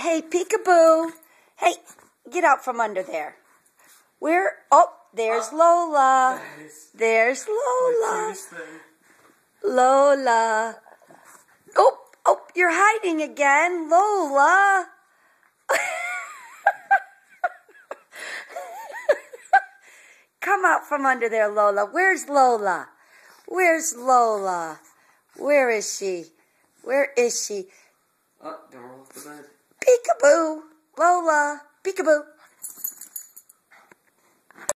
Hey, peekaboo. Hey, get out from under there. Where? Oh, there's Lola. There's Lola. Lola. Oh, you're hiding again, Lola. Come out from under there, Lola. Where's Lola? Where's Lola? Where is she? Where is she? Oh, don't roll off the bed. Peekaboo. Lola. Peekaboo.